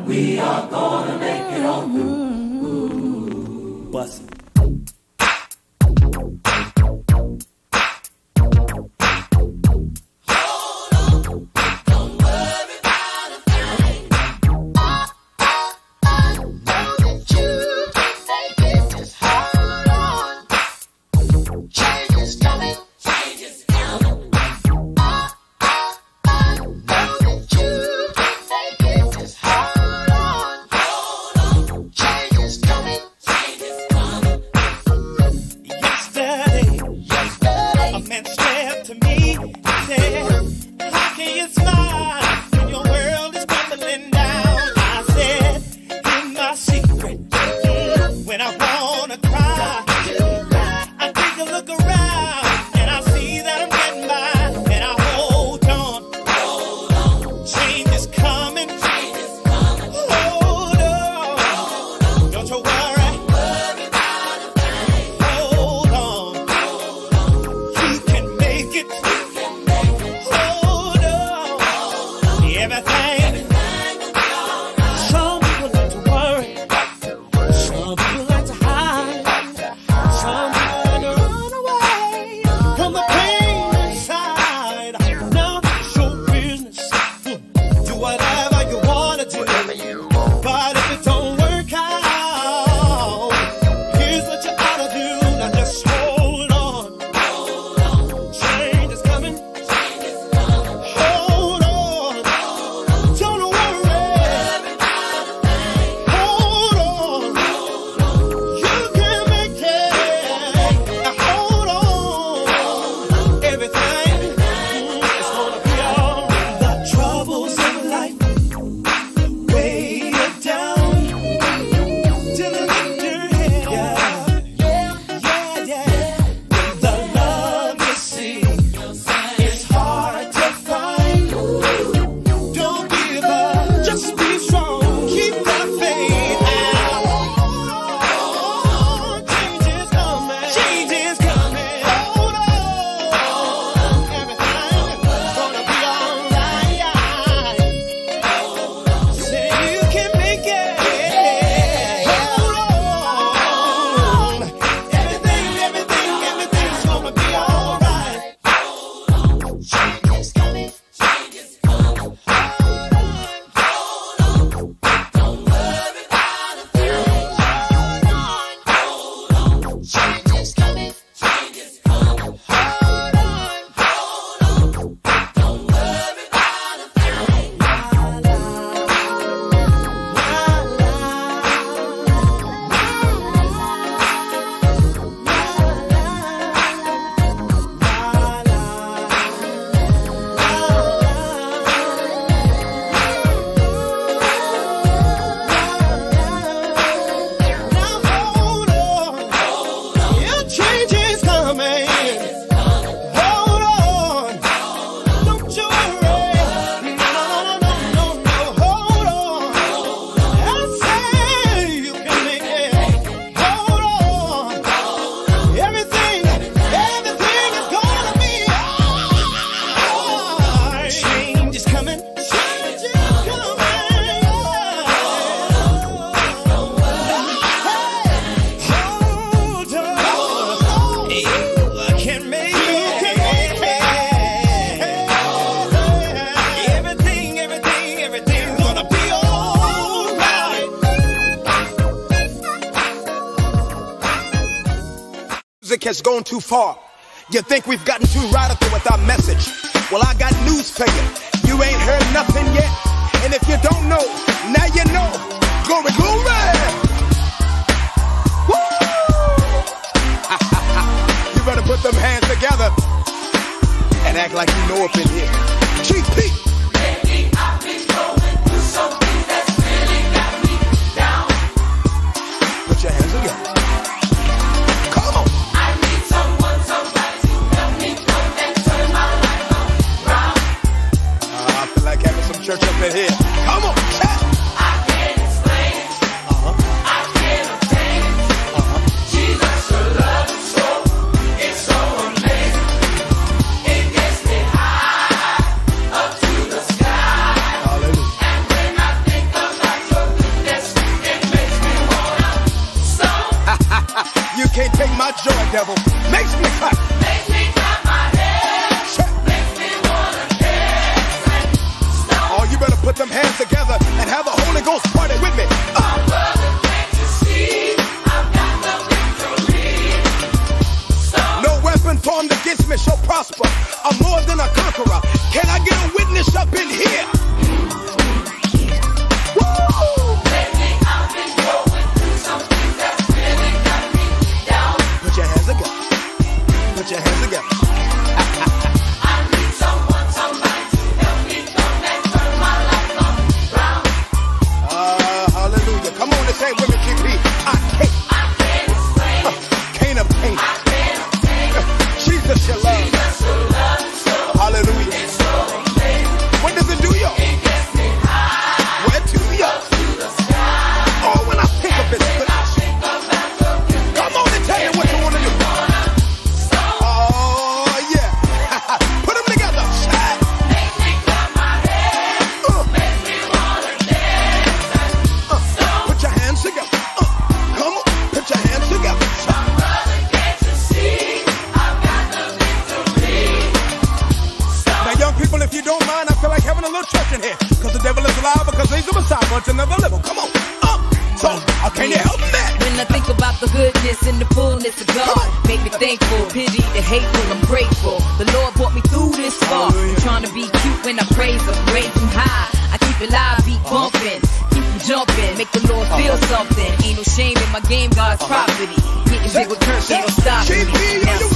We are gonna make it all through. Bust it. Has gone too far. You think we've gotten too radical with our message? Well, I got news for you. You ain't heard nothing yet. And if you don't know, now you know. Glory, glory! Woo! You better put them hands together and act like you know up in here. Chief Pete! Lately I've been going through something that's really got me down. Put your hands together. Church up in devil. Makes me clap. Makes me clap my hands. Check. Makes me wanna dance and stomp. Oh, you better put them hands together and have a Holy Ghost party with me. My brother, can't you see? I've got the victory. Stomp. No weapon formed against me shall prosper. I'm more than a conqueror. Can I get a witness up in here? Woo! Lately I've been going through some things that's really got me down. Put your hands together. Put your hands together. I need someone, somebody to help me come and turn my life around. Hallelujah. Come on and say with me, GP. I can't explain. can't obtain. I can't obtain. Jesus, your love. Jesus, your love is so, Hallelujah. it's so amazing. What does it do, y'all? It gets me high Where to, y'all? to the sky. Oh, when I think of it. I think about the goodness. Come on and tell me what you want to do. Oh, yeah. Put them together. Shine. Makes me clap my hands. Makes me wanna dance and stomp. Put your hands together. Come on. Put your hands together. My brother, can't you see? I've got the victory. Now, young people, if you don't mind, I feel like having a little church in here. Because the devil is alive, because he's a Messiah, but you'll never live him. Come on. So, can you help me? When I think about the goodness and the fullness of God, make me thankful, pity the hateful, I'm grateful. The Lord brought me through this far. I'm trying to be cute when I praise Him, raise Him high. I keep it live, beat bumping, keep Him jumping, make the Lord feel something. Ain't no shame in my game, God's property. Getting big with church, ain't no stopping me. GP, Now